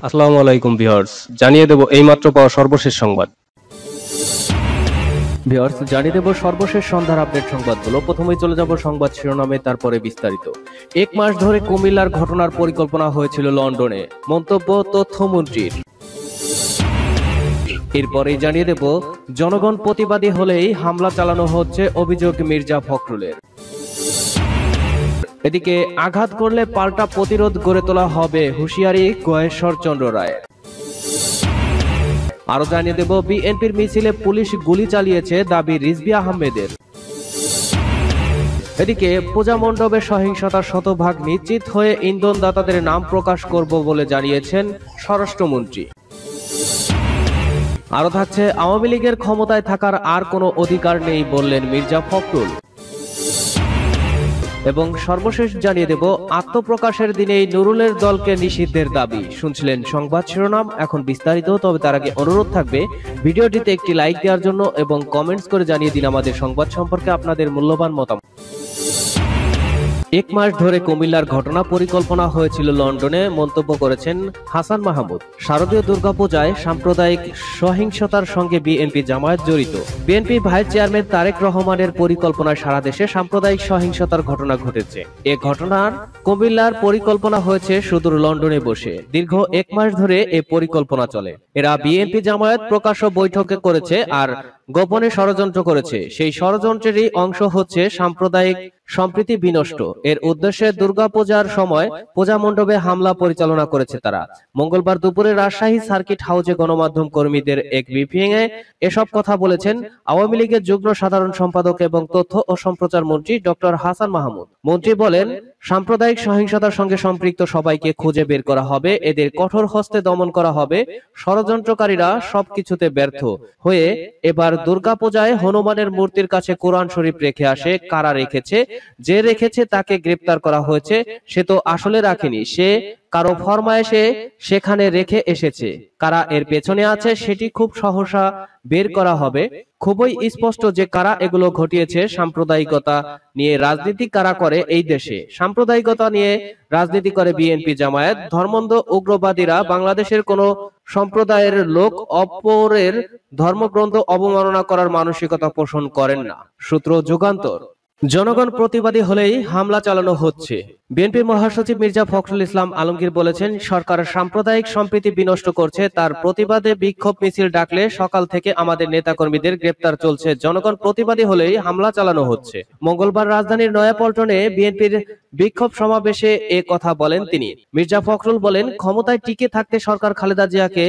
আসসালামু আলাইকুম ভিউয়ার্স, জানিয়ে দেব এইমাত্র পাওয়া সর্বশেষ সংবাদ। জানিয়ে দেব সর্বশেষ সন্ধ্যার আপডেট সংবাদগুলো। প্রথমেই চলে যাব সংবাদ শিরোনামে, তারপরে বিস্তারিত। 1 মাস ধরে কুমিল্লার ঘটনার পরিকল্পনা হয়েছিল লন্ডনে, মন্তব্য তথ্যমন্ত্রীর। এরপরেই জানিয়ে দেব জনগণ প্রতিবাদী হলেই হামলা চালানো হচ্ছে, অভিযোগ মির্জা ফখরুলের। এদিকে আঘাত করলে পাল্টা প্রতিরোধ গড়ে তোলা হবে, হুঁশিয়ারি গয়েশ্বর চন্দ্র রায়। আরো জানিয়ে দেব বিএনপির মিছিলে পুলিশ গুলি চালিয়েছে, দাবি রিজভী আহমেদের। এদিকে পূজা মণ্ডপে সহিংসতার শতভাগ নিশ্চিত হয়ে ইন্ধনদাতাদের নাম প্রকাশ করব বলে জানিয়েছেন স্বরাষ্ট্রমন্ত্রী। আরো থাকছে আওয়ামী লীগের ক্ষমতায় থাকার আর কোনো অধিকার নেই বললেন মির্জা ফখরুল। এবং সর্বশেষ জানিয়ে দেব আত্মপ্রকাশের দিনেই নুরুলের দলকে নিষিদ্ধের দাবি। শুনছিলেন সংবাদ শিরোনাম, এখন বিস্তারিত। তবে তার আগে অনুরোধ থাকবে ভিডিওটিতে একটি লাইক দেওয়ার জন্য এবং কমেন্টস করে জানিয়ে দিন আমাদের সংবাদ সম্পর্কে আপনাদের মূল্যবান মতামত। 1 মাস ধরে কুমিল্লার ঘটনা পরিকল্পনা হয়েছিল লন্ডনে, মন্তব্য করেছেন হাসান মাহমুদ। শারদীয় দুর্গাপূজায় সাম্প্রদায়িক সহিংসতার সঙ্গে বিএনপি জামায়াত জড়িত। বিএনপি ভাইস চেয়ারম্যান তারেক রহমানের পরিকল্পনায় সারা দেশে সাম্প্রদায়িক সহিংসতার ঘটনা ঘটেছে। এ ঘটনার কুমিল্লার পরিকল্পনা হয়েছে সুদূর লন্ডনে বসে। দীর্ঘ 1 মাস ধরে এ পরিকল্পনা চলে। এরা বিএনপি জামায়াত প্রকাশ্য বৈঠকে করেছে আর গোপনে ষড়যন্ত্র করেছে। সেই ষড়যন্ত্রেরই অংশ হচ্ছে সাম্প্রদায়িক সম্প্রীতি বিনষ্ট। এর উদ্দেশ্যে দুর্গাপূজার সময় পূজা মণ্ডপে হামলা পরিচালনা করেছে তারা। মঙ্গলবার দুপুরে রাজশাহী সার্কিট হাউসে গণমাধ্যম কর্মীদের এক ব্রিফিং এ এসব কথা বলেছেন আওয়ামী লীগের যুগ্ম সাধারণ সম্পাদক এবং তথ্য ও সম্প্রচার মন্ত্রী ডক্টর হাসান মাহমুদ। মন্ত্রী বলেন, সাম্প্রদায়িক সহিংসতার সঙ্গে সম্পৃক্ত সবাইকে খুঁজে বের করা হবে, এদের কঠোর হস্তে দমন করা হবে। ষড়যন্ত্রকারীরা সবকিছুতে ব্যর্থ হয়ে এবার দুর্গাপূজায় হনুমানের মূর্তির কাছে কোরআন শরীফ রেখে আসে। কারা রেখেছে? যে রেখেছে তাকে গ্রেপ্তার করা হয়েছে। সে তো আসলে রাখেনি, সে কারো ফরমায়েশে সেখানে রেখে এসেছে। কারা এর পেছনে আছে সেটি খুব সহসা বের করা হবে। খুবই স্পষ্ট যে কারা এগুলো ঘটিয়েছে। সাম্প্রদায়িকতা নিয়ে রাজনীতি কারা করে এই দেশে? সাম্প্রদায়িকতা নিয়ে রাজনীতি করে বিএনপি জামায়াত। ধর্মান্ধ উগ্রবাদীরা বাংলাদেশের কোন সম্প্রদায়ের লোক অপরের ধর্মগ্রন্থ অবমাননা করার মানসিকতা পোষণ করেন না। সূত্র যুগান্তর। জনগণ প্রতিবাদী হলেই হামলা চালানো হচ্ছে। বিএনপির মহাসচিব মির্জা ফখরুল ইসলাম আলমগীর বলেছেন, সরকার সাম্প্রদায়িক সম্প্রীতি বিনষ্ট করছে। তার প্রতিবাদে বিক্ষোভ মিছিল ডাকলে সকাল থেকে আমাদের নেতাকর্মীদের গ্রেপ্তার চলছে। জনগণ প্রতিবাদী হলেই হামলা চালানো হচ্ছে। মঙ্গলবার রাজধানীর নয়াপল্টনে বিএনপির বিক্ষোভ সমাবেশে এ কথা বলেন তিনি। মির্জা ফখরুল বলেন, ক্ষমতায় টিকে থাকতে সরকার খালেদা জিয়াকে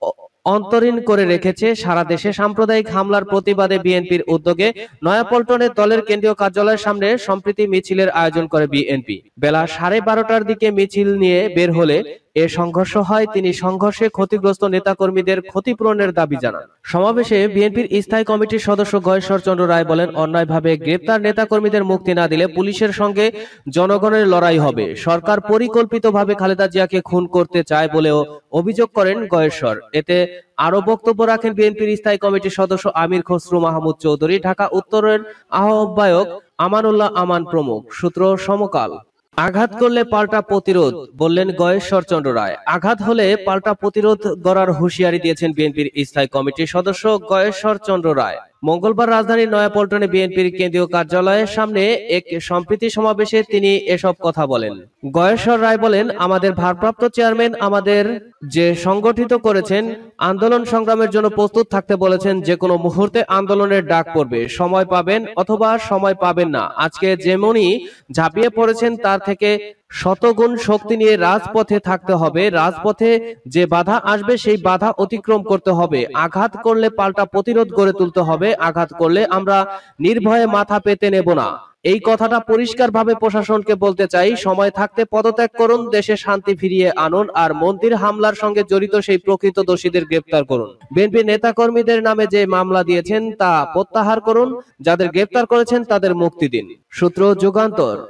অন্তরীণ করে রেখেছে। সারা দেশে সাম্প্রদায়িক হামলার প্রতিবাদে বিএনপির উদ্যোগে নয়াপল্টনে দলের কেন্দ্রীয় কার্যালয়ের সামনে সম্প্রীতি মিছিলের আয়োজন করে বিএনপি। বেলা 12:30টার দিকে মিছিল নিয়ে বের হলে এ সংঘর্ষ হয়। তিনি সংঘর্ষে ক্ষতিগ্রস্ত নেতাকর্মীদের ক্ষতিপূরণের দাবি জানান। সমাবেশে বিএনপির স্থায়ী কমিটির সদস্য গয়েশ্বর চন্দ্র রায় বলেন, অন্যায়ভাবে গ্রেপ্তার নেতাকর্মীদের মুক্তি না দিলে পুলিশের সঙ্গে জনগণের লড়াই হবে। সরকার পরিকল্পিতভাবে খালেদা জিয়াকে খুন করতে চায় বলেও অভিযোগ করেন গয়েশ্বর। এতে আরো বক্তব্য রাখেন বিএনপির স্থায়ী কমিটির সদস্য আমির খসরু মাহমুদ চৌধুরী, ঢাকা উত্তরের আহ্বায়ক আমানুল্লাহ আমান প্রমুখ। সূত্র সমকাল। আঘাত করলে পাল্টা প্রতিরোধ, বললেন গয়েশ্বর চন্দ্র রায়। আঘাত হলে পাল্টা প্রতিরোধ গড়ার হুঁশিয়ারি দিয়েছেন বিএনপির স্থায়ী কমিটির সদস্য গয়েশ্বর চন্দ্র রায়। মঙ্গলবার রাজধানীর নয়াপল্টনে বিএনপির কেন্দ্রীয় কার্যালয়ের সামনে এক সম্প্রীতি সমাবেশে তিনি এসব কথা বলেন। গয়েশ্বর রায় বলেন, আমাদের ভারপ্রাপ্ত চেয়ারম্যান আমাদের যে সংগঠিত করেছেন, আন্দোলন সংগ্রামের জন্য প্রস্তুত থাকতে বলেছেন। যে কোনো মুহূর্তে আন্দোলনের ডাক পড়বে, সময় পাবেন অথবা সময় পাবেন না। আজকে যেমনই ঝাঁপিয়ে পড়েছেন তার থেকে শতগুণ শক্তি নিয়ে রাজপথে থাকতে হবে। রাজপথে যে বাধা আসবে সেই বাধা অতিক্রম করতে হবে। আঘাত করলে পাল্টা প্রতিরোধ গড়ে তুলতে হবে। আঘাত করলে আমরা নির্ভয়ে মাথা পেতে নেব না। এই কথাটা পরিষ্কারভাবে প্রশাসনকে বলতে চাই। সময় থাকতে পদত্যাগ করুন, দেশে শান্তি ফিরিয়ে আনুন, আর মন্দির হামলার সঙ্গে জড়িত সেই প্রকৃত দোষীদের গ্রেপ্তার করুন। বিএনপি নেতাকর্মীদের নামে যে মামলা দিয়েছেন তা প্রত্যাহার করুন। যাদের গ্রেপ্তার করেছেন তাদের মুক্তি দিন। সূত্র যুগান্তর।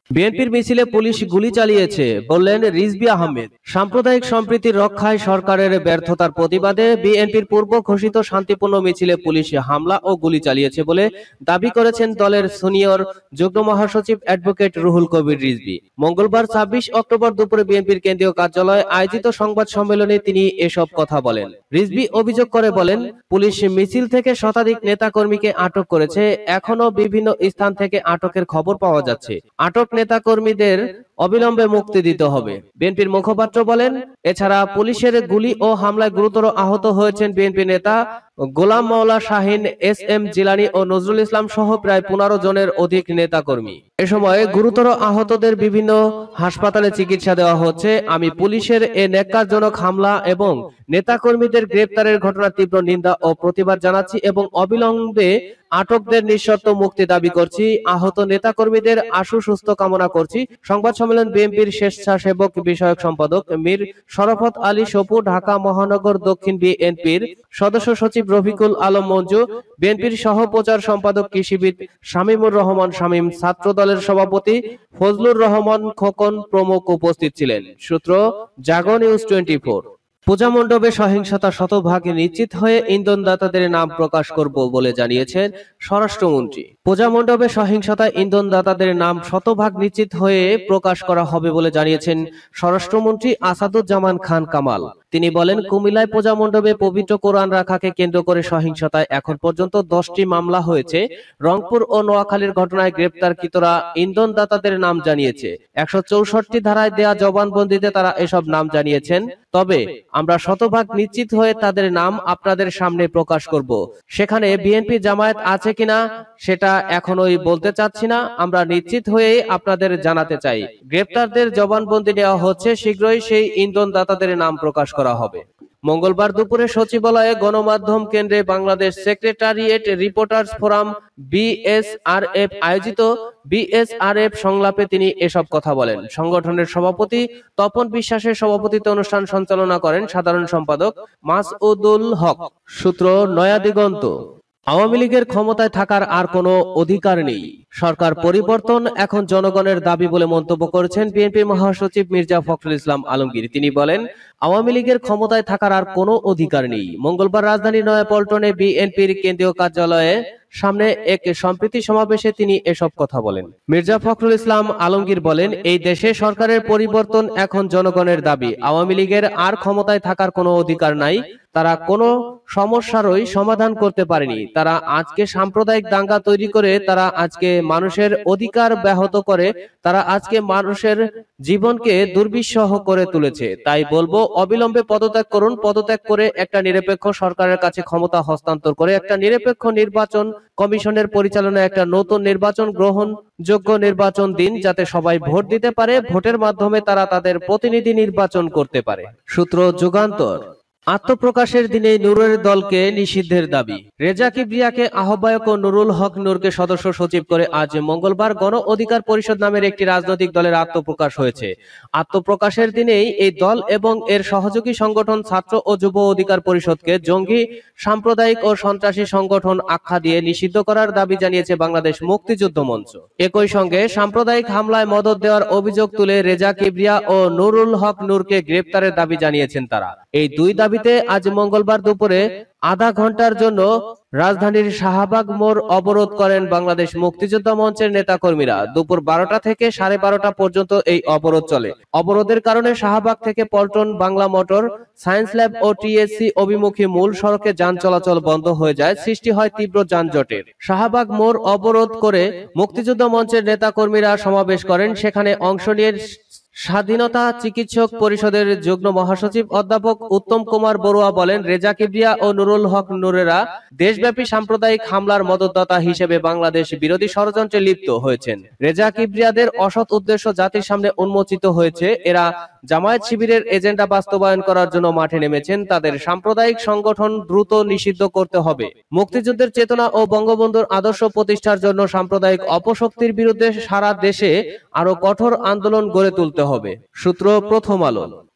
বিএনপির মিছিলে পুলিশ গুলি চালিয়েছে বললেন রিজভী আহমেদ। সাম্প্রদায়িক সম্প্রীতি রক্ষায় সরকারের ব্যর্থতার প্রতিবাদে বিএনপির পূর্ব ঘোষিত শান্তিপূর্ণ মিছিলে পুলিশ হামলা ও গুলি চালিয়েছে বলে দাবি করেছেন দলের সিনিয়র যুগ্ম মহাসচিব অ্যাডভোকেট রুহুল কবির রিজভী। মঙ্গলবার ২৬ অক্টোবর দুপুরে বিএনপির কেন্দ্রীয় কার্যালয়ে আয়োজিত সংবাদ সম্মেলনে তিনি এসব কথা বলেন। রিজভী অভিযোগ করে বলেন, পুলিশ মিছিল থেকে শতাধিক নেতাকর্মীকে আটক করেছে। এখনো বিভিন্ন স্থান থেকে আটকের খবর পাওয়া যাচ্ছে। আটক নেতাকর্মীদের অবিলম্বে মুক্তি দিতে হবে। বিএনপির মুখপাত্র বলেন, এছাড়া পুলিশের গুলি ও হামলায় গুরুতর আহত হয়েছেন বিএনপি নেতা গোলাম মাওলা শাহীন, এস.এম. জিলানী ও নজরুল ইসলাম সহ প্রায় ১৫ জনের অধিক নেতাকর্মী। এ সময় গুরুতর আহতদের বিভিন্ন হাসপাতালে চিকিৎসা দেওয়া হচ্ছে। আমি পুলিশের এ ন্যাক্কারজনক হামলা এবং নেতাকর্মীদের গ্রেপ্তারের ঘটনার তীব্র নিন্দা ও প্রতিবাদ জানাচ্ছি এবং অবিলম্বে আটকদের নিঃশর্ত মুক্তি দাবি করছি। আহত নেতাকর্মীদের আশু সুস্থ কামনা করছি। সংবাদ সম্মেলন বিএনপির স্বেচ্ছাসেবক বিষয়ক সম্পাদক মীর শরাফত আলী সপু, ঢাকা মহানগর দক্ষিণ বিএনপির সদস্য সচিব রফিকুল আলম মঞ্জু, বিএনপির সহ প্রচার সম্পাদক কৃষিবিদ শামীমুর রহমান শামীম, ছাত্র দলের সভাপতি ফজলুর রহমান খোকন প্রমুখ উপস্থিত ছিলেন। সূত্র জাগো নিউজ 24। পূজা মণ্ডপে সহিংসতা শতভাগ নিশ্চিত হয়ে ইন্ধনদাতাদের নাম প্রকাশ করব বলে জানিয়েছেন স্বরাষ্ট্রমন্ত্রী। পূজা মণ্ডপে সহিংসতায় ইন্ধনদাতাদের নাম শতভাগ নিশ্চিত হয়ে প্রকাশ করা হবে বলে জানিয়েছেন স্বরাষ্ট্রমন্ত্রী আসাদুজ্জামান খান কামাল। তিনি বলেন, কুমিল্লায় পূজা মণ্ডপে পবিত্র কোরআন রাখাকে কেন্দ্র করে সহিংসতায় এখন পর্যন্ত 10টি মামলা হয়েছে। রংপুর ও নোয়াখালীর ঘটনায় গ্রেপ্তারকৃতরা ইন্ধনদাতাদের নাম জানিয়েছে। 164 ধারায় দেয়া জবানবন্দিতে তারা এসব নাম জানিয়েছেন। তবে আমরা শতভাগ নিশ্চিত হয়ে তাদের নাম আপনাদের সামনে প্রকাশ করব। সেখানে বিএনপি জামায়াত আছে কিনা সেটা এখনোই বলতে চাচ্ছি না, আমরা নিশ্চিত হয়ে আপনাদের জানাতে চাই। গ্রেপ্তারদের জবানবন্দি নেওয়া হচ্ছে, শীঘ্রই সেই ইন্ধনদাতাদের নাম প্রকাশ করা হবে। মঙ্গলবার দুপুরে সচিবালয়ে গণমাধ্যম কেন্দ্রে Bangladesh secretariat reporters forum BSRF আয়োজিত বিএসআরএফ সংলাপে তিনি এসব কথা বলেন। সংগঠনের সভাপতি তপন বিশ্বাসের সভাপতিত্বে অনুষ্ঠান সঞ্চালনা করেন সাধারণ সম্পাদক মাসউদুল হক। সূত্র নয়া দিগন্ত। আওয়ামী লীগের ক্ষমতায় থাকার আর কোনো অধিকার নেই, সরকার পরিবর্তন এখন জনগণের দাবি বলে মন্তব্য করেছেন বিএনপি মহাসচিব মির্জা ফখরুল ইসলাম আলমগীর। তিনি বলেন, আওয়ামী লীগের ক্ষমতায় থাকার আর কোনো অধিকার নেই। মঙ্গলবার রাজধানীর নয়াপল্টনে বিএনপির কেন্দ্রীয় কার্যালয়ে সামনে এক সম্প্রীতি সমাবেশে তিনি এসব কথা বলেন। মির্জা ফখরুল ইসলাম আলমগীর বলেন, এই দেশে সরকারের পরিবর্তন এখন জনগণের দাবি। আওয়ামী লীগের আর ক্ষমতায় থাকার কোনো অধিকার নাই। তারা কোনো সমস্যারই সমাধান করতে পারেনি। তারা আজকে সাম্প্রদায়িক দাঙ্গা তৈরি করে, তারা আজকে মানুষের অধিকার ব্যাহত করে, তারা আজকে মানুষের জীবনকে দুর্বিষহ করে তুলেছে। তাই বলবো, অবিলম্বে পদত্যাগ করুন। পদত্যাগ করে একটা নিরপেক্ষ সরকারের কাছে ক্ষমতা হস্তান্তর করে একটা নিরপেক্ষ নির্বাচন কমিশনের পরিচালনায় একটা নতুন নির্বাচন, গ্রহণযোগ্য নির্বাচন দিন, যাতে সবাই ভোট দিতে পারে। ভোটের মাধ্যমে তারা তাদের প্রতিনিধি নির্বাচন করতে পারে। সূত্র যুগান্তর। আত্মপ্রকাশের দিনে নূরের দলকে নিষিদ্ধের দাবি। রেজা কিবরিয়াকে আহ্বায়ক ও নুরুল হক নূরকে সদস্য সচিব করে আজ মঙ্গলবার গণ অধিকার পরিষদ নামের একটি রাজনৈতিক দলের আত্মপ্রকাশ হয়েছে। আত্মপ্রকাশের দিনেই এই দল এবং এর সহযোগী সংগঠন ছাত্র ও যুব অধিকার পরিষদকে জঙ্গি, সাম্প্রদায়িক ও সন্ত্রাসী সংগঠন আখ্যা দিয়ে নিষিদ্ধ করার দাবি জানিয়েছে বাংলাদেশ মুক্তিযুদ্ধ মঞ্চ। একই সঙ্গে সাম্প্রদায়িক হামলায় মদদ দেওয়ার অভিযোগ তুলে রেজা কিবরিয়া ও নুরুল হক নূরকে গ্রেপ্তারের দাবি জানিয়েছেন তারা। এই দুই দাবিতে আজ মঙ্গলবার দুপুরে আধা ঘন্টার জন্য রাজধানীর শাহবাগ মোড় অবরোধ করেন বাংলাদেশ মুক্তিযোদ্ধা মঞ্চের নেতাকর্মীরা। দুপুর 12টা থেকে 12:30 পর্যন্ত এই অবরোধ চলে। অবরোধের কারণে শাহবাগ থেকে Paltan, Bangla Motor, Science Lab ও টিএসসি অভিমুখী মূল সড়কে যান চলাচল বন্ধ হয়ে যায়। সৃষ্টি হয় তীব্র যানজটের। শাহবাগ মোড় অবরোধ করে মুক্তিযোদ্ধা মঞ্চের নেতাকর্মীরা সমাবেশ করেন। সেখানে অংশ নিয়ে স্বাধীনতা চিকিৎসক পরিষদের যুগ্ম মহাসচিব অধ্যাপক উত্তম কুমার বড়ুয়া বলেন, রেজা কিবরিয়া ও নুরুল হক নূরেরা দেশব্যাপী সাম্প্রদায়িক হামলার মদতদাতা হিসেবে বাংলাদেশ বিরোধী ষড়যন্ত্রে লিপ্ত হয়েছেন। রেজা কিবরিয়াদের অসৎ উদ্দেশ্য জাতির সামনে উন্মোচিত হয়েছে। এরা জামায়াত শিবিরের এজেন্ডা বাস্তবায়ন করার জন্য মাঠে নেমেছেন। তাদের সাম্প্রদায়িক সংগঠন দ্রুত নিষিদ্ধ করতে হবে। মুক্তিযুদ্ধের চেতনা ও বঙ্গবন্ধুর আদর্শ প্রতিষ্ঠার জন্য সাম্প্রদায়িক অপশক্তির বিরুদ্ধে সারা দেশে আরো কঠোর আন্দোলন গড়ে তুলতে হবে। সূত্র প্রথম আলো।